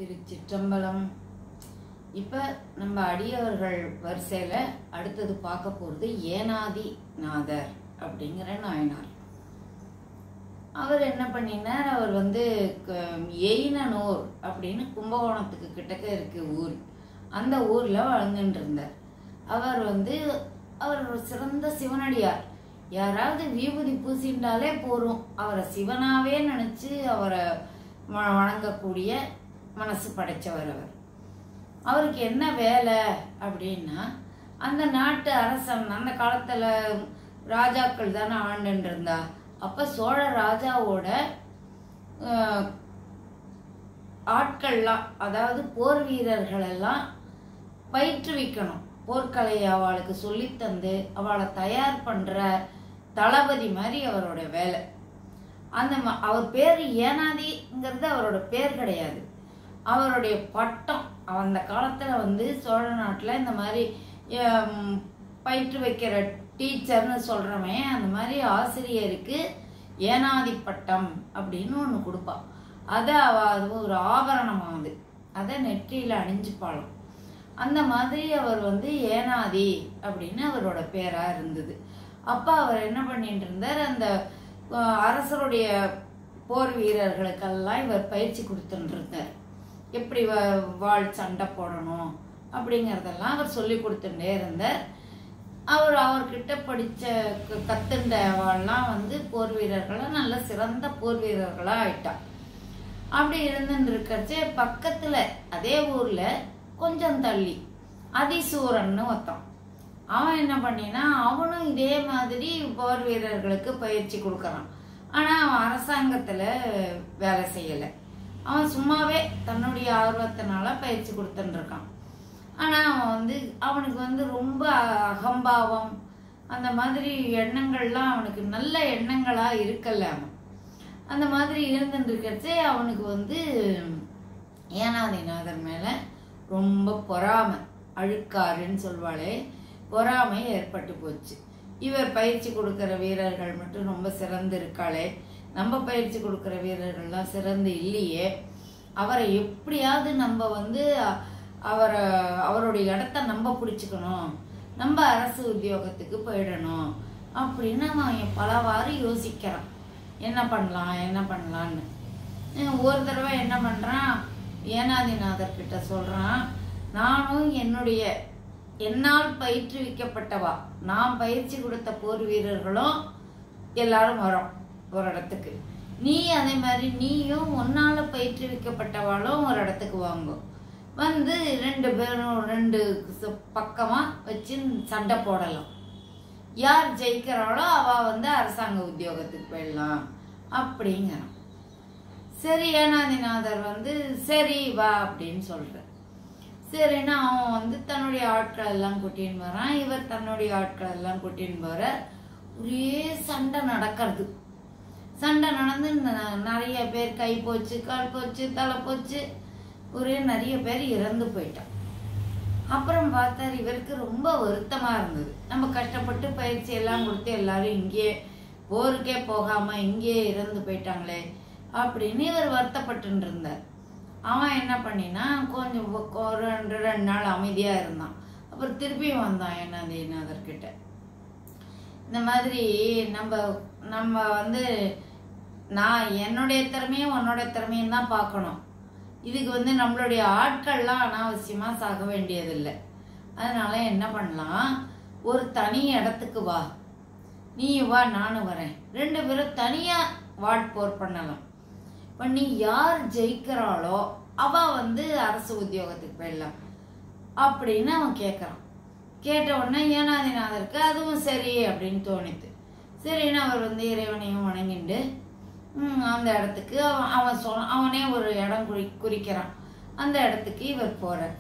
திருச்சிற்றம்பலம். இப்போ நம்ம அடியவர்கள் வரிசையில் அடுத்தது பார்க்க போகிறது ஏனாதி நாதர் அப்படிங்கிற நாயனார். அவர் என்ன பண்ணினார், அவர் எயினனூர் அப்படின்னு கும்பகோணத்துக்கு கிட்டக்க இருக்கு ஊர். அந்த ஊரில் வாழ்ந்துட்டு இருந்தார். அவர் ஒரு சிறந்த சிவனடியார். யாராவது விபூதி பூசிண்டாலே போரும், அவரை சிவனாவே நினச்சி அவரை வணங்கக்கூடிய மனசு படைச்சவர். அவருக்கு என்ன வேலை அப்படின்னா, அந்த நாட்டு அரசன், அந்த காலத்தில் ராஜாக்கள் தானே ஆண்டுன்னு இருந்தா. அப்போ சோழ ராஜாவோட ஆட்கள்லாம், அதாவது போர் வீரர்கள் எல்லாம் பயிற்றுவிக்கணும். போர்க்கலையை அவளுக்கு சொல்லித்தந்து அவளை தயார் பண்ணுற தளபதி மாதிரி அவரோட வேலை. அவர் பேர் ஏனாதிங்கிறது அவரோட பேர் கிடையாது, அவருடைய பட்டம். அந்த காலத்தில் சோழ நாட்டில் இந்த மாதிரி பயிற்று வைக்கிற டீச்சர்னு சொல்கிறோமே, அந்த மாதிரி ஆசிரியருக்கு ஏனாதி பட்டம் அப்படின்னு ஒன்று கொடுப்பாள். அதை அது ஒரு ஆபரணமாகுது, அதை நெற்றியில் அணிஞ்சுப்பாளும். அந்த மாதிரி அவர் ஏனாதி அப்படின்னு அவரோட பேராக இருந்தது. அப்போ அவர் என்ன பண்ணிட்டு இருந்தார், அந்த அரசருடைய போர் வீரர்களுக்கெல்லாம் இவர் பயிற்சி கொடுத்துட்டு இருந்தார். எப்படி வாழ் சண்டை போடணும் அப்படிங்கிறதெல்லாம் அவர் சொல்லி கொடுத்துட்டே இருந்தார். அவர்கிட்ட படித்த கத்துண்டவாள்லாம் போர் வீரர்களாக நல்ல சிறந்த போர் வீரர்களாக ஆயிட்டா. அப்படி இருந்துட்டு இருக்கச்சே பக்கத்தில் அதே ஊரில் கொஞ்சம் தள்ளி அதிசூரன்னு ஒருத்தன். அவன் என்ன பண்ணினா, அவனும் இதே மாதிரி போர் வீரர்களுக்கு பயிற்சி கொடுக்குறான். ஆனால் அவன் அரசாங்கத்தில் வேலை செய்யலை. அவன் சும்மாவே தன்னுடைய ஆர்வத்தினால பயிற்சி கொடுத்துட்டு இருக்கான். ஆனால் அவனுக்கு ரொம்ப அகம்பாவம், அந்த மாதிரி எண்ணங்கள்லாம் அவனுக்கு நல்ல எண்ணங்களாக இருக்கல. அவன் அந்த மாதிரி இருந்துட்டு இருக்கிறச்சே அவனுக்கு ஏனாதிநாதர் மேலே ரொம்ப பொறாமை, அழுக்காருன்னு சொல்வாளே, பொறாமை ஏற்பட்டு போச்சு. இவர் பயிற்சி கொடுக்குற வீரர்கள் மட்டும் ரொம்ப சிறந்து இருக்காளே, நம்ம பயிற்சி கொடுக்குற வீரர்கள்லாம் சிறந்து இல்லையே, அவரை எப்படியாவது நம்ம அவருடைய இடத்த நம்ம பிடிச்சிக்கணும், நம்ம அரசு உத்தியோகத்துக்கு போயிடணும் அப்படின்னு அவன் பலவாறு யோசிக்கிறான். என்ன பண்ணலான்னு ஒரு தடவை என்ன பண்ணுறான், ஏனாதிநாதர் கிட்ட சொல்கிறான், நானும் என்னால் பயிற்றுவிக்கப்பட்டவா, நான் பயிற்சி கொடுத்த போர் வீரர்களும் எல்லாரும் வரோம் ஒரு இடத்துக்கு. நீ அதே மாதிரி நீயும் உன்னால பயிற்றுவிக்கப்பட்டவாளும் ஒரு இடத்துக்கு வாங்கும். ரெண்டு பேரும் ரெண்டு பக்கமாக வச்சு சண்டை போடலாம். யார் ஜெயிக்கிறாளோ அவள் அரசாங்க உத்தியோகத்துக்கு போயிடலாம் அப்படிங்கிறான். சரி, ஏனாதிநாதர் சரி வா அப்படின்னு சொல்ற. சரின்னா அவன் தன்னுடைய ஆட்கள் எல்லாம் கூட்டின்னு வரான். இவர் தன்னுடைய ஆட்கள் எல்லாம் கூட்டின்னு போற. ஒரே சண்டை நடக்கிறது. சண்டை நடந்து நிறைய பேர் கை போச்சு, கால் போச்சு, தலை போச்சு, நிறைய பேர் இறந்து போயிட்டான். அப்புறம் பார்த்தார், இவருக்கு ரொம்ப வருத்தமாக இருந்தது. நம்ம கஷ்டப்பட்டு பயிற்சி எல்லாம் கொடுத்து எல்லாரும் இங்கே போருக்கே போகாமல் இங்கே இறந்து போயிட்டாங்களே அப்படின்னு இவர் வருத்தப்பட்டு இருந்தார். அவன் என்ன பண்ணினா, கொஞ்சம் ரெண்டு நாள் அமைதியாக இருந்தான். அப்புறம் திருப்பியும் வந்தான் ஏனாதிநாதர்கிட்ட. இந்த மாதிரி நம்ம நான் என்னுடைய திறமையும் உன்னோட திறமையும் தான் பார்க்கணும். இதுக்கு நம்மளுடைய ஆட்கள்லாம் அனாவசியமாக சாக வேண்டியதில்லை. அதனால என்ன பண்ணலாம், ஒரு தனி இடத்துக்கு வா, நீ வா நானும் வரேன், ரெண்டு பேரும் தனியாக வாட்போர் பண்ணலாம். பண்ணி யார் ஜெயிக்கிறாளோ அவ அரசு உத்தியோகத்துக்கு போயிடலாம் அப்படின்னு அவன் கேட்குறான். கேட்ட உடனே ஏனாதிநாதருக்கு அதுவும் சரி அப்படின்னு தோணித்து. சரின்னு அவர் இறைவனையும் வணங்கிண்டு அந்த இடத்துக்கு அவனே ஒரு இடம் குறிக்கிறான். அந்த இடத்துக்கு இவர் போறார்.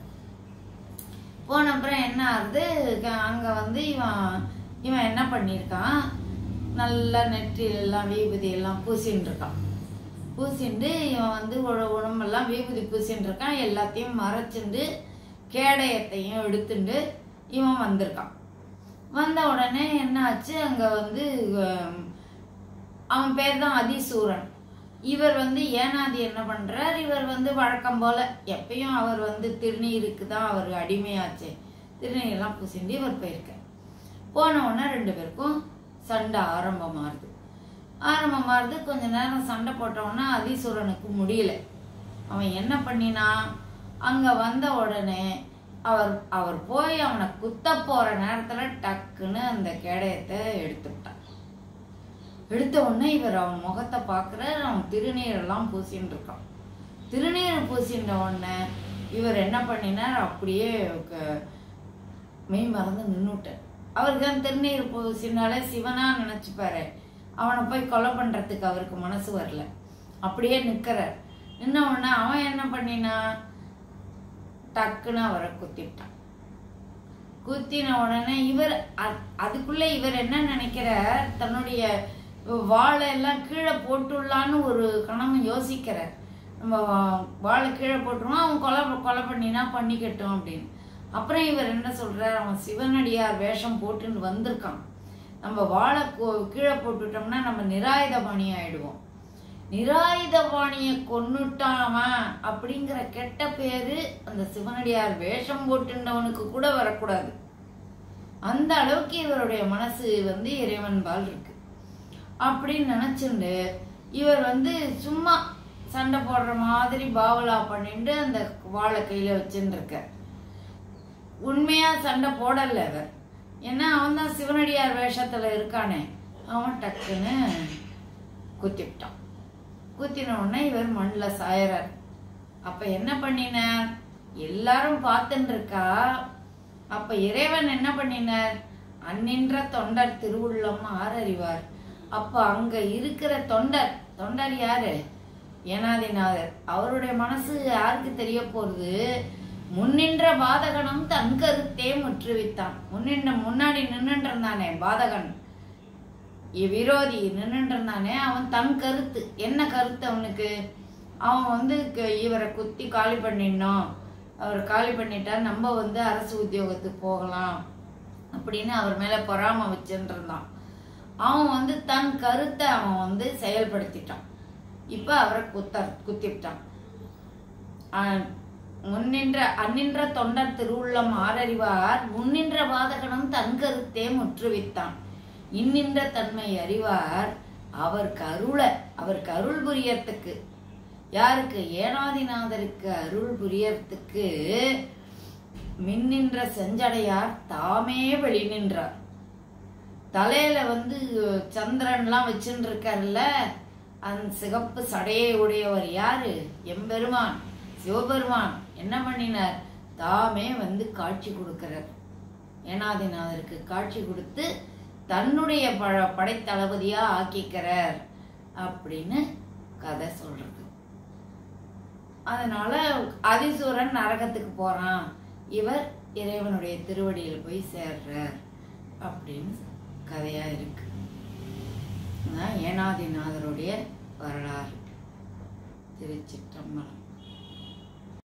போன அப்புறம் என்ன ஆகுது, அங்கே இவன் என்ன பண்ணியிருக்கான், நல்லா நெற்றிலெல்லாம் விபூதி எல்லாம் பூசின்னு இருக்கான். பூசிண்டு இவன் உடம்பெல்லாம் விபூதி பூசின்னு இருக்கான். எல்லாத்தையும் மறைச்சிண்டு கேடயத்தையும் எடுத்துட்டு இவன் வந்திருக்கான். வந்த உடனே என்ன ஆச்சு, அங்கே அவன் பேர் தான் அதிசூரன். இவர் வந்து ஏனாதி என்ன பண்றார், இவர் வந்து வழக்கம் போல எப்பயும் அவர் வந்து திருநீருக்கு தான் அவர் அடிமையாச்சு, திருநீரெல்லாம் பூசிண்டு இவர் போயிருக்கார். போன உடனே 2 பேருக்கும் சண்டை ஆரம்பமாகுது. கொஞ்ச நேரம் சண்டை போட்டவொடனே அதிசூரனுக்கு முடியல. அவன் என்ன பண்ணினா, அங்க வந்த உடனே அவர் போய் அவனை குத்த போற நேரத்துல டக்குன்னு அந்த கேடயத்தை எடுத்துட்டான். எடுத்த உடனே இவர் அவன் முகத்தை பார்க்குறார். அவன் திருநீரெல்லாம் பூசின்னு இருக்கான். திருநீர் பூசின்ற உடனே இவர் என்ன பண்ணினார், அப்படியே மெய் மறந்து நின்றுட்டார். அவருக்கு தான் திருநீர் பூசினாலே சிவனா நினைச்சுப்பாரு. அவனை போய் கொலை பண்றதுக்கு அவருக்கு மனசு வரல. அப்படியே நிற்கிறார். நின்ன உடனே அவன் என்ன பண்ணினா, டக்குன்னு அவரை குத்திட்டான். குத்தின உடனே இவர் அதுக்குள்ள இவர் என்ன நினைக்கிறார், தன்னுடைய வாழை எல்லாம் கீழே போட்டுடலான்னு ஒரு கணம் யோசிக்கிறார். நம்ம வாழை கீழே போட்டுருவோம், அவன் கொலை பண்ணினா பண்ணிக்கட்டும் அப்படின்னு. அப்புறம் இவர் என்ன சொல்றார், அவன் சிவனடியார் வேஷம் போட்டுன்னு வந்திருக்கான், நம்ம வாழை கீழே போட்டுட்டோம்னா நம்ம நிராயுதபாணி ஆயிடுவோம், நிராயுதபாணியை கொன்னுட்டாவன் அப்படிங்கிற கெட்ட பேரு அந்த சிவனடியார் வேஷம் போட்டுண்டவனுக்கு கூட வரக்கூடாது. அந்த அளவுக்கு இவருடைய மனசு வந்து இறைவன்பால் இருக்கு. அப்படின்னு நினைச்சுண்டு இவர் வந்து சும்மா சண்டை போடுற மாதிரி பாவலா பண்ணிட்டு அந்த வாழை கையில வச்சுட்டு இருக்க. உண்மையா சண்டை போடல அவர், ஏன்னா அவன் தான் சிவனடியார் வேஷத்துல இருக்கானே. அவன் டக்குன்னு குத்திவிட்டான். குத்தின உடனே இவர் மண்ணில் சாயறார். அப்ப என்ன பண்ணினார், எல்லாரும் பார்த்துட்டு இருக்கா. அப்ப இறைவன் என்ன பண்ணினார், அந்நின்ற தொண்டர் திருவுள்ளம் ஆரறிவார். அப்ப அங்க இருக்கிற தொண்டர் யாரு, ஏனாதிநாதர். அவருடைய மனசு யாருக்கு தெரிய போறது, முன்னின்ற பாதகனும் தன் கருத்தே முற்றுவித்தான். முன்னாடி நின்றுட்டு இருந்தானே பாதகன், விரோதி நின்றுட்டு இருந்தானே, அவன் தன் கருத்து, என்ன கருத்து அவனுக்கு, அவன் வந்து இவரை குத்தி காலி பண்ணிடணும், அவர் காலி பண்ணிட்டா நம்ம வந்து அரசு உத்தியோகத்துக்கு போகலாம் அப்படின்னு அவர் மேல பொறாம வச்சுட்டு இருந்தான். அவன் வந்து தன் கருத்தை அவன் வந்து செயல்படுத்திட்டான். இப்ப அவரை குத்திவிட்டான். அந்நின்ற தொண்டர் திருவுள்ளம் ஆரறிவார், முன்னின்ற பாதகனும் தன் கருத்தே முற்றுவித்தான். இன்னின்ற தன்மை அறிவார், அவருக்கு அருள் புரியறதுக்கு, யாருக்கு, ஏனாதிநாதருக்கு அருள் புரியறதுக்கு மின்னின்ற செஞ்சடையார் தாமே வெளி நின்றார். தலையில வந்து சந்திரன்லாம் வச்சுட்டு இருக்காருல்ல, அந்த சிகப்பு சடையை உடையவர் யாரு, எம்பெருமான் சிவபெருமான். என்ன பண்ணினார், தாமே வந்து காட்சி கொடுக்கிறார். ஏனாதிநாதருக்கு காட்சி கொடுத்து தன்னுடைய படைத்தளபதியா ஆக்கிக்கிறார் அப்படின்னு கதை சொல்றது. அதனால அதிசூரன் நரகத்துக்கு போறான், இவர் இறைவனுடைய திருவடியில் போய் சேர்றார் அப்படின்னு கதையா இருக்கு. ஏனாதிநாதருடைய வரலாறு. திருச்சிற்றம்பலம்.